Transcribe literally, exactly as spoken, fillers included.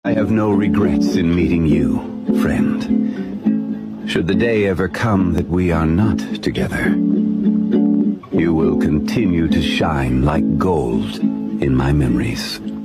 I have no regrets in meeting you, friend. Should the day ever come that we are not together, you will continue to shine like gold in my memories.